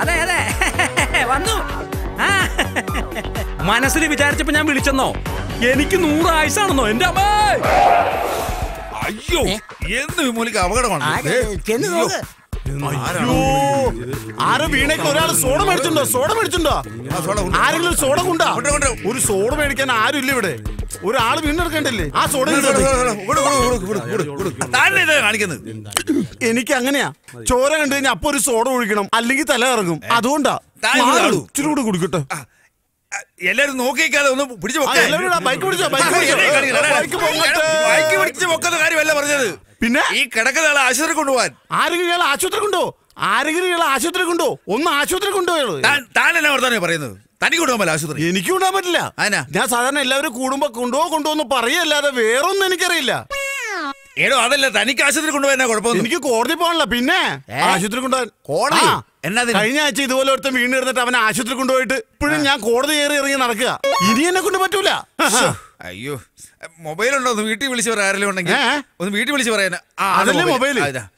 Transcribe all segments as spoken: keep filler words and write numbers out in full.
അതെ അതെ വന്നു. മനസ്സിൽ വിചാരിച്ചപ്പോ ഞാൻ വിളിച്ചെന്നോ? എനിക്ക് നൂറ് ആയുസാണെന്നോ എന്റെ അമ്മ. അയ്യോ എന്ന് വിമോലിക്ക് അപകടമാണ്. ആരോ വീണേക്ക് ഒരാള് സോഡ മേടിച്ചിട്ടുണ്ടോ? സോഡ മേടിച്ചിട്ടുണ്ടോ? ആരെങ്കിലും സോഡ കൊണ്ടാ? ഒരു സോഡ മേടിക്കാൻ ആരും ഇല്ല ഇവിടെ. ഒരാള് വീണെടുക്കണ്ടല്ലേ ആ സോഡ. കാണിക്കുന്നത് എനിക്ക് അങ്ങനെയാ. ചോര കണ്ടു കഴിഞ്ഞാൽ അപ്പൊ ഒരു സോഡ ഒഴിക്കണം, അല്ലെങ്കിൽ തല ഇറങ്ങും. അതുകൊണ്ടാ ഇച്ചിരി കൂടെ കുടിക്കട്ടെ. എല്ലാരും നോക്കിക്കാതെ ഒന്ന് പിടിച്ചു കാര്യമല്ല പറഞ്ഞത്. പിന്നെ ഈ കിടക്കുന്ന ആളെ ആശുപത്രി കൊണ്ടുപോകാൻ. ആരെങ്കിലും ഇയാൾ ആശുപത്രി കൊണ്ടോ? ആരെങ്കിലും ഇയാൾ ആശുപത്രി കൊണ്ടോ? ഒന്ന് ആശുപത്രി കൊണ്ടുപോയുള്ളൂ. താൻ എന്നാ വർത്താനോ പറയുന്നത്? തനിക്ക് കൊണ്ടുപോകാൻ ആശുപത്രി? എനിക്ക് കൊണ്ടുപോകാൻ പറ്റില്ല. ഞാൻ സാധാരണ എല്ലാവരും കൂടുമ്പോ കൊണ്ടുപോ കൊണ്ടുപോന്ന് പറയല്ലാതെ വേറൊന്നും എനിക്കറിയില്ല. ഏടോ അതല്ല, തനിക്ക് ആശുപത്രി കൊണ്ടുപോകാൻ കുഴപ്പമൊന്നും. എനിക്ക് കോടതി പോകാനല്ല, പിന്നെ ആശുപത്രി കൊണ്ടുപോകാൻ. കോടതി കഴിഞ്ഞ ആഴ്ച ഇതുപോലെ ഒരുത്ത വീണ് ഇരുന്നിട്ട് അവനെ ആശുപത്രി കൊണ്ടുപോയിട്ട് ഇപ്പോഴും ഞാൻ കോടതി കയറി ഇറങ്ങി നടക്കുക. ഇനി എന്നെ കൊണ്ട് പറ്റൂല. അയ്യോ മൊബൈലുണ്ടോ? ഒന്ന് വീട്ടിൽ വിളിച്ച് പറയാൻ ആരെങ്കിലും ഉണ്ടെങ്കിൽ ഒന്ന് വീട്ടിൽ വിളിച്ച് പറയാൻ. അതല്ലേ മൊബൈൽ?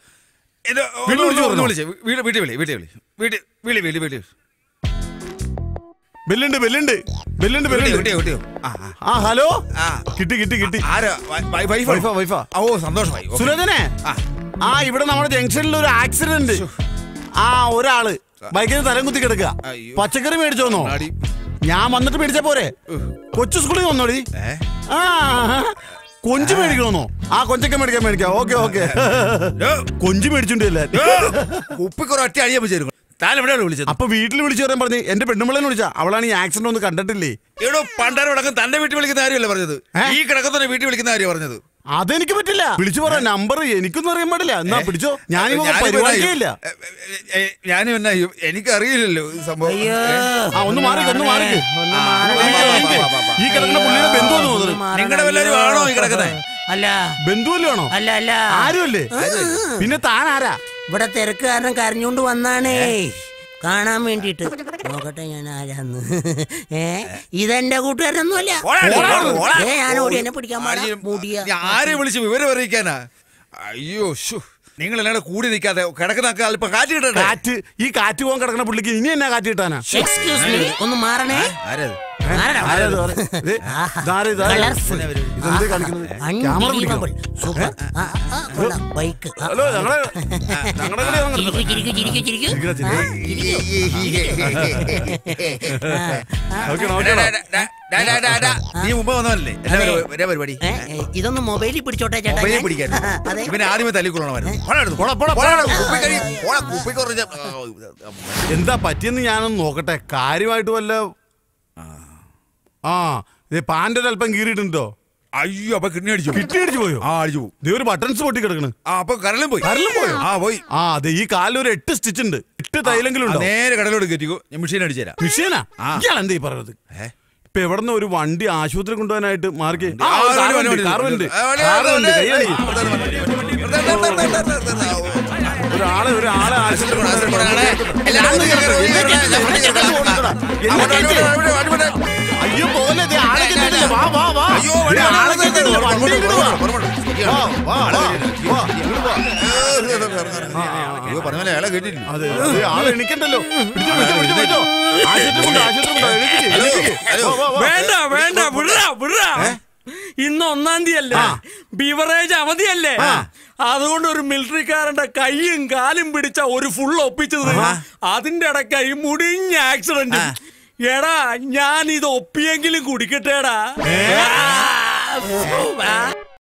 ബെല്ലുണ്ട് ബെല്ലുണ്ട് ബെല്ലുണ്ട് ബെല്ലുണ്ട്. ആ ഹലോ, കിട്ടി കിട്ടി കിട്ടി. ഓ സന്തോഷമായി. സുരജനെ, ആ ഇവിടെ നമ്മുടെ ജംഗ്ഷനിൽ ഒരു ആക്സിഡന്റ്. ആ ഒരാള് ബൈക്കിന് തലം കുത്തി കിടക്കുക. പച്ചക്കറി മേടിച്ചോന്നോ? ഞാൻ വന്നിട്ട് മേടിച്ചാ പോരെ? കൊച്ചു സ്കൂളിൽ വന്നോടി. ആ കൊഞ്ച് മേടിക്കണോന്നോ? ആ കൊഞ്ചൊക്കെ മേടിക്കാൻ മേടിക്കാം. Okay okay. കൊഞ്ച് മേടിച്ചിട്ടില്ല. ഉപ്പിക്കൊരൊറ്റ അഴിയാൻ പറ്റും. താൻ എവിടെയാണ് വിളിച്ചത്? അപ്പൊ വീട്ടിൽ വിളിച്ചു പറയാൻ പറഞ്ഞു. എന്റെ പെണ്ണുമ്പിളെന്ന് വിളിച്ചാ. അവളാണ് ഈ ആക്സിഡന്റ് ഒന്നും കണ്ടിട്ടില്ലേ. എടോ പണ്ടാരടക്കം തന്റെ വീട്ടിൽ വിളിക്കുന്ന കാര്യമല്ല പറഞ്ഞത്, ഈ കിടക്കത്തിന്റെ വീട്ടിൽ വിളിക്കുന്ന കാര്യം പറഞ്ഞത്. അതെനിക്ക് പറ്റില്ല. വിളിച്ചു പറയാൻ നമ്പർ എനിക്കൊന്നും അറിയാൻ പാടില്ല. എന്നാ പിടിച്ചോ. ഞാനിപ്പോ പരിപാടിയില്ല. ഞാനും എന്നാ എനിക്കറിയില്ലല്ലോ സംഭവം. ആ ഒന്ന് മാറിക്ക് ഒന്ന് മാറിക്ക്. ഈ കിടക്കുന്ന പുള്ളിയുടെ ബന്ധു തോന്നുന്നു. നിങ്ങളുടെ വല്ലവരും ആണോ ഈ കിടക്കുന്നത്? അല്ല. ബന്ധുവല്ലോ ആണോ? അല്ല അല്ല. ആരുമല്ലേ? പിന്നെ താൻ ആരാ? ഇവിടെ തിരക്ക് കാരണം കരഞ്ഞോണ്ട് വന്നാണേ, കാണാൻ വേണ്ടിട്ട്. നോക്കട്ടെ ഞാൻ ആരാന്ന്. ഏ ഇതെന്റെ കൂട്ടുകാരനൊന്നുമല്ല. ഞാൻ ഓടി എന്നെ പിടിക്കാൻ പാടിയ ആരെ വിളിച്ച് വിവരം അറിയിക്കാനാ? അയ്യോ നിങ്ങൾ എല്ലാവരും കൂടി നിൽക്കാതെ കിടക്കുന്ന അല്പം കാറ്റ് കിട്ടട്ടെ. കാറ്റ് ഈ കാറ്റ് പോകാൻ കിടക്കുന്ന പുള്ളിക്ക് ഇനി എന്നാ കാറ്റ് കിട്ടാനാ? എക്സ്ക്യൂസ് മീ, ഒന്ന് മാറണേ. ബൈക്ക് നീ മുമ്പ് വന്നല്ലേ പരിപാടി? ഇതൊന്ന് മൊബൈലിൽ പിടിച്ചോട്ടെ ചേട്ടാ. ഇവനെ ആദ്യമേ തല്ലിക്കൊള്ളണമായിരുന്നു. എന്താ പറ്റിയെന്ന് ഞാനൊന്ന് നോക്കട്ടെ. കാര്യമായിട്ട് വല്ല ആ പാൻ്റെ അല്പം കീറിയിട്ടുണ്ടോ? അയ്യോ അപ്പൊ കിഡ്നി അടിച്ചു. കിഡ്നി അടിച്ചു പോയോ? ആ അടിച്ചു. ഒരു ബട്ടൺസ് പൊട്ടി കിടക്കണ്. ആ അപ്പൊ കരലും പോയി. കരലും പോയോ? ആ പോയി. ആ അതെ, ഈ കാലിൽ ഒരു എട്ട് സ്റ്റിച്ച് ഉണ്ട്. എട്ട് തൈലെങ്കിലും ഉണ്ട്. നേരെ കടലോട് കയറ്റിക്കോ, ഞാൻ മെഷീൻ അടിച്ചു തരാം. മെഷീനാ? ഇയാൾ എന്താ ഈ പറയുന്നത്? ഇപ്പൊ എവിടെന്ന് ഒരു വണ്ടി ആശുപത്രി കൊണ്ടുപോകാനായിട്ട് മാർക്കേ ഒരാളെ ഒരാളെ ആശുപത്രി അയ്യോ പോലെ വാ വാ വാ ആളെ എണിക്കണ്ടല്ലോ. വേണ്ട വേണ്ട വിട വിട. ഇന്ന് ഒന്നാം തീയതി അല്ലേ? ബിവറേജ് അവധിയല്ലേ? അതുകൊണ്ട് ഒരു മിലിറ്ററിക്കാരന്റെ കൈയും കാലും പിടിച്ച ഒരു ഫുൾ ഒപ്പിച്ചത്. അതിന്റെ ഇടയ്ക്കായി മുടിഞ്ഞ ആക്സിഡന്റ്. എടാ ഞാൻ ഇത് ഒപ്പിയെങ്കിലും കുടിക്കട്ടേടാ.